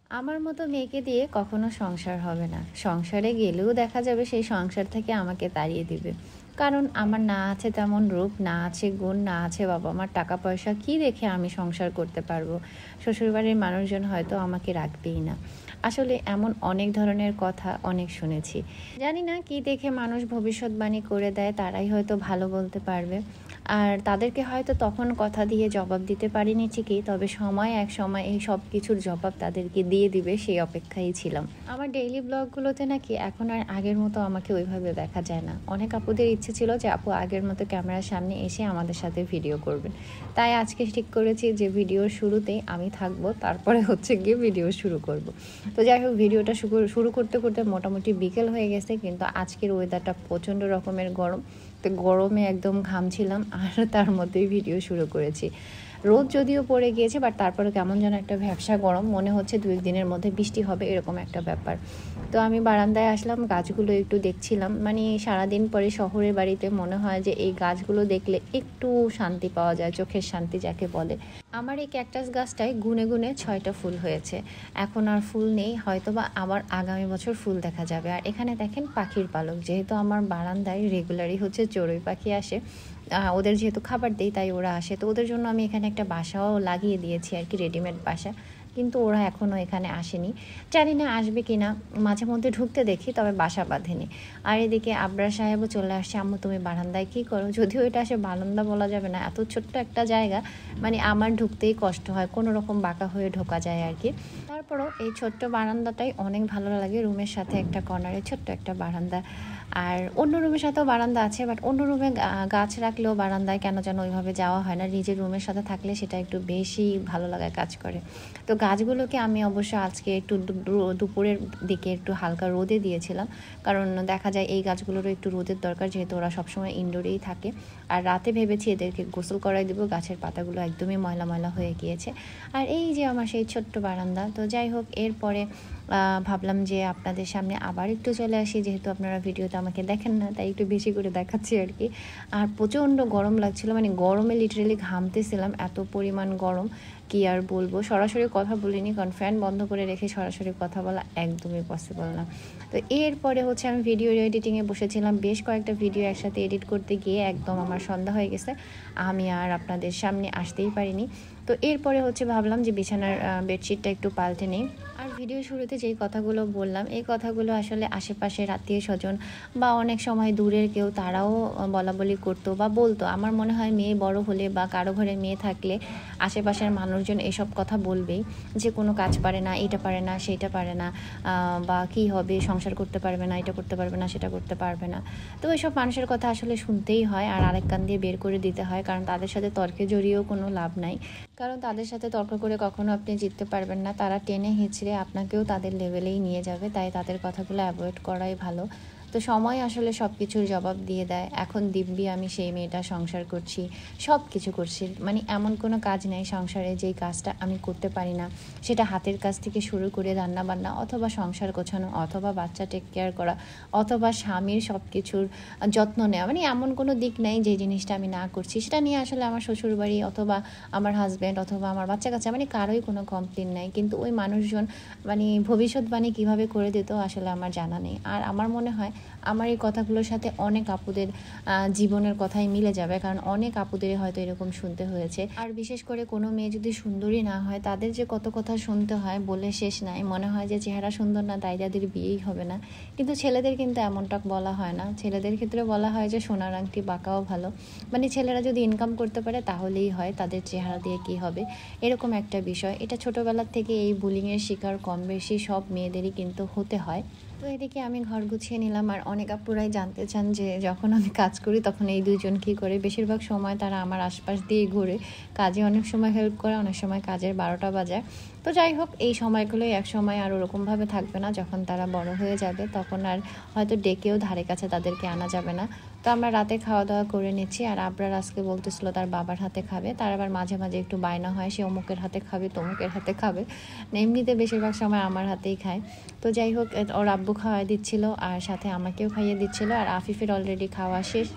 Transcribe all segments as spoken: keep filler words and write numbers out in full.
আমার মতো মেয়েকে দিয়ে কখনো সংসার হবে না। সংসারে গেলেও দেখা যাবে সেই সংসার থেকে আমাকে তাড়িয়ে দিবে। কারণ আমার না আছে তেমন রূপ, না আছে গুণ, না আছে বাবা-মার টাকা পয়সা। কি রেখে আমি সংসার করতে পারবো? শ্বশুরবাড়ির মানুষজন হয়তো আমাকে রাখবেই না। আসলে এমন অনেক ধরনের কথা অনেক শুনেছি। জানি না কি দেখে মানুষ ভবিষ্যৎবাণী করে দেয়, তারাই হয়তো ভালো বলতে পারবে। আর তাদেরকে হয়তো তখন কথা দিয়ে জবাব দিতে পারিনি ঠিকই, তবে সময় এক সময় এই সব কিছুর জবাব তাদেরকে দিয়ে দিবে সেই অপেক্ষায় ছিলাম। আমার ডেইলি ব্লগগুলোতে নাকি এখন আর আগের মতো আমাকে ওইভাবে দেখা যায় না। অনেক আপুদের ইচ্ছে ছিল যে আপু আগের মতো ক্যামেরার সামনে এসে আমাদের সাথে ভিডিও করবেন। তাই আজকে ঠিক করেছি যে ভিডিওর শুরুতেই আমি থাকবো, তারপরে হচ্ছে গিয়ে ভিডিও শুরু করব। তো যাই হোক, ভিডিওটা শুরু করতে করতে মোটামুটি বিকেল হয়ে গেছে, কিন্তু আজকের ওয়েদারটা প্রচণ্ড রকমের গরম। তো গরমে একদম ঘামছিলাম আর তার মধ্যেই ভিডিও শুরু করেছি। রোদ যদিও পড়ে গিয়েছে, বাট তারপরে কেমন যেন একটা ভ্যাপসা গরম, মনে হচ্ছে দু এক দিনের মধ্যে বৃষ্টি হবে এরকম একটা ব্যাপার। তো আমি বারান্দায় আসলাম, গাছগুলো একটু দেখছিলাম। মানে সারাদিন পরে শহরের বাড়িতে মনে হয় যে এই গাছগুলো দেখলে একটু শান্তি পাওয়া যায়, চোখের শান্তি যাকে বলে। আমার এই ক্যাকটাস গাছটায় গুনে গুনে ছয়টা ফুল হয়েছে। এখন আর ফুল নেই, হয়তো বা আবার আগামী বছর ফুল দেখা যাবে। আর এখানে দেখেন পাখির পালক, যেহেতু আমার বারান্দায় রেগুলারই হচ্ছে চড়ুই পাখি আসে, ওদের যেহেতু খাবার দেই তাই ওরা আসে। তো ওদের জন্য আমি এখানে একটা বাসাও লাগিয়ে দিয়েছি আর কি, রেডিমেড বাসা। কিন্তু ওরা এখনও এখানে আসেনি, জানি না আসবে কি না। মাঝে মধ্যে ঢুকতে দেখি, তবে বাসা বাঁধেনি। আর এদিকে আবরার সাহেবও চলে আসছে। আম্মু তুমি বারান্দায় কী করো? যদিও এটা আসে বারান্দা বলা যাবে না, এত ছোট্ট একটা জায়গা, মানে আমার ঢুকতেই কষ্ট হয়, কোনো রকম বাঁকা হয়ে ঢোকা যায় আর কি। তারপরও এই ছোট্ট বারান্দাটাই অনেক ভালো লাগে। রুমের সাথে একটা কর্নারে ছোট্ট একটা বারান্দা। আর অন্য রুমের সাথেও বারান্দা আছে, বাট অন্য রুমে গাছ রাখলেও বারান্দায় কেন যেন ওইভাবে যাওয়া হয় না। নিজের রুমের সাথে থাকলে সেটা একটু বেশি ভালো লাগায় কাজ করে। তো গাছগুলোকে আমি অবশ্য আজকে একটু দুপুরের দিকে একটু হালকা রোদে দিয়েছিলাম, কারণ দেখা যায় এই গাছগুলোরও একটু রোদের দরকার, যেহেতু ওরা সবসময় ইনডোরেই থাকে। আর রাতে ভেবেছি এদেরকে গোসল করাই দেবো, গাছের পাতাগুলো একদমই ময়লা ময়লা হয়ে গিয়েছে। আর এই যে আমার সেই ছোট্ট বারান্দা। তো যাই হোক, এরপরে ভাবলাম যে আপনাদের সামনে আবার একটু চলে আসি, যেহেতু আপনারা ভিডিওতে আমাকে দেখেন না, তাই একটু বেশি করে দেখাচ্ছি আর কি। আর প্রচণ্ড গরম লাগছিল, মানে গরমে লিটারেলি ঘামতেছিলাম, এত পরিমাণ গরম কি আর বলবো। সরাসরি কথা বলিনি, কারণ ফ্যান বন্ধ করে রেখে সরাসরি কথা বলা একদমই পসিবল না। তো এরপরে হচ্ছে আমি ভিডিও এডিটিংয়ে বসেছিলাম, বেশ কয়েকটা ভিডিও একসাথে এডিট করতে গিয়ে একদম আমার সন্ধ্যা হয়ে গেছে, আমি আর আপনাদের সামনে আসতেই পারিনি। তো এরপরে হচ্ছে ভাবলাম যে বিছানার বেডশিটটা একটু পাল্টে নেই। আর ভিডিও শুরুতে যেই কথাগুলো বললাম, এই কথাগুলো আসলে আশেপাশের আত্মীয় স্বজন বা অনেক সময় দূরের কেউ, তারাও বলা বলি করতো বা বলতো। আমার মনে হয় মেয়ে বড় হলে বা কারো ঘরে মেয়ে থাকলে আশেপাশের মানুষজন এসব কথা বলবেই, যে কোনো কাজ পারে না, এটা পারে না, সেইটা পারে না, বা কী হবে, সংসার করতে পারবে না, এটা করতে পারবে না, সেটা করতে পারবে না। তো এইসব মানুষের কথা আসলে শুনতেই হয়, আর আরেক কান দিয়ে বের করে দিতে হয়, কারণ তাদের সাথে তর্কে জড়িয়েও কোনো লাভ নাই। কারণ তাদের সাথে তর্ক করে কখনো আপনি জিততে পারবেন না, তারা টেনে হিঁচড়ে আপনাকেও তাদের লেভেলেই নিয়ে যাবে। তাই তাদের কথাগুলো অ্যাভয়েড করাই ভালো। তো সময় আসলে সব কিছুর জবাব দিয়ে দেয়। এখন দিব্যি আমি সেই মেয়েটা সংসার করছি, সব কিছু করছি, মানে এমন কোনো কাজ নেই সংসারে যেই কাজটা আমি করতে পারি না। সেটা হাতের কাজ থেকে শুরু করে রান্নাবান্না, অথবা সংসার গোছানো, অথবা বাচ্চা টেক কেয়ার করা, অথবা স্বামীর সব কিছুর যত্ন নেওয়া, মানে এমন কোনো দিক নেই যে জিনিসটা আমি না করছি। সেটা নিয়ে আসলে আমার শ্বশুরবাড়ি অথবা আমার হাজব্যান্ড অথবা আমার বাচ্চা কাচ্চা, মানে কারোই কোনো কমপ্লেন নেই। কিন্তু ওই মানুষজন মানে ভবিষ্যৎবাণী কীভাবে করে দিত আসলে আমার জানা নেই। আর আমার মনে হয় আমার এই কথাগুলোর সাথে অনেক আপুদের জীবনের কথাই মিলে যাবে, কারণ অনেক আপুদের হয়তো এরকম শুনতে হয়েছে। আর বিশেষ করে কোনো মেয়ে যদি সুন্দরী না হয়, তাদের যে কত কথা শুনতে হয় বলে শেষ নাই। মনে হয় যে চেহারা সুন্দর না তাই তাদের বিয়েই হবে না, কিন্তু ছেলেদের কিন্তু এমনটা বলা হয় না। ছেলেদের ক্ষেত্রে বলা হয় যে সোনার আংটি বাঁকাও ভালো, মানে ছেলেরা যদি ইনকাম করতে পারে তাহলেই হয়, তাদের চেহারা দিয়ে কি হবে, এরকম একটা বিষয়। এটা ছোটোবেলার থেকে এই বুলিংয়ের শিকার কম বেশি সব মেয়েদেরই কিন্তু হতে হয়। তো এদিকে আমি ঘর গুছিয়ে নিলাম, আর অনেক আপুরাই জানতে চান যে যখন আমি কাজ করি তখন এই দুইজন কী করে। বেশিরভাগ সময় তারা আমার আশপাশ দিয়ে ঘুরে, কাজে অনেক সময় হেল্প করে, অনেক সময় কাজের বারোটা বাজায়। তো যাই হোক, এই সময়গুলোই এক সময় আর ওরকমভাবে থাকবে না। যখন তারা বড় হয়ে যাবে তখন আর হয়তো ডেকেও ধারে কাছে তাদেরকে আনা যাবে না। তো আমরা রাতে খাওয়া দাওয়া করে নিচ্ছি, আর আবরার আজকে বলতেছিল তার বাবার হাতে খাবে। তার আবার মাঝে মাঝে একটু বায়না হয়, সে অমুকের হাতে খাবে, তমুকের হাতে খাবে, এমনিতে বেশিরভাগ সময় আমার হাতেই খায়। তো যাই হোক, ওর আব্বু খাওয়াই দিচ্ছিল আর সাথে আমাকেও খাইয়ে দিচ্ছিল। আর আফিফের অলরেডি খাওয়া শেষ,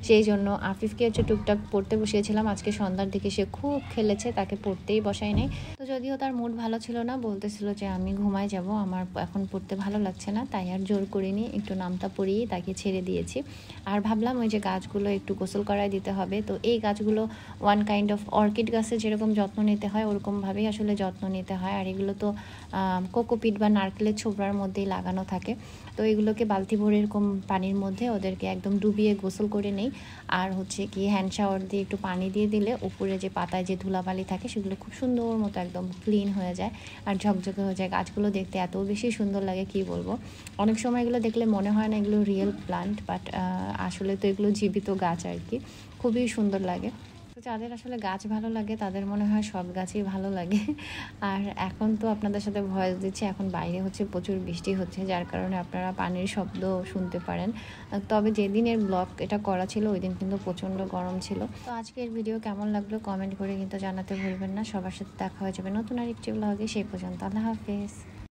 সেই জন্য আফিফকে হচ্ছে টুকটাক পড়তে বসিয়েছিলাম। আজকে সন্ধ্যার দিকে সে খুব খেলেছে, তাকে পড়তেই বসাই নাই। তো যদিও তার মুড ভালো ছিল না, বলতেছিল যে আমি ঘুমায় যাব, আমার এখন পড়তে ভালো লাগছে না, তাই আর জোর করিনি, একটু নামতা পড়িয়ে তাকে ছেড়ে দিয়েছি। আর ভাবলাম ওই যে গাছগুলো একটু গোসল করায় দিতে হবে। তো এই গাছগুলো ওয়ান কাইন্ড অফ অর্কিড গাছে যেরকম যত্ন নিতে হয় ওরকমভাবেই আসলে যত্ন নিতে হয়। আর এগুলো তো কোকোপিট বা নারকেলের ছোবড়ার মধ্যেই লাগানো থাকে। তো এগুলোকে বালতি ভরে এরকম পানির মধ্যে ওদেরকে একদম ডুবিয়ে গোসল করে নেই। আর হচ্ছে কি হ্যান্ড শাওয়ার দিয়ে একটু পানি দিয়ে দিলে উপরে যে পাতায় যে ধুলাবালি থাকে সেগুলো খুব সুন্দর মতো একদম ক্লিন হয়ে যায় আর ঝকঝকে হয়ে যায়। গাছগুলো দেখতে এত বেশি সুন্দর লাগে কি বলবো। অনেক সময় এগুলো দেখলে মনে হয় না এগুলো রিয়েল প্লান্ট, বাট আসলে তো এগুলো জীবিত গাছ আর কি, খুবই সুন্দর লাগে। তো যাদের আসলে গাছ ভালো লাগে তাদের মনে হয় সব গাছই ভালো লাগে। আর এখন তো আপনাদের সাথে ভয়েস দিচ্ছি, এখন বাইরে হচ্ছে প্রচুর বৃষ্টি হচ্ছে, যার কারণে আপনারা পানির শব্দ শুনতে পারেন। তবে যেদিনের ব্লগ এটা করা ছিল ওই দিন কিন্তু প্রচণ্ড গরম ছিল। তো আজকের ভিডিও কেমন লাগলো কমেন্ট করে কিন্তু জানাতে ভুলবেন না। সবার সাথে দেখা হয়ে যাবে নতুন আরেকটি ব্লগে, সেই পর্যন্ত আল্লাহ হাফেজ।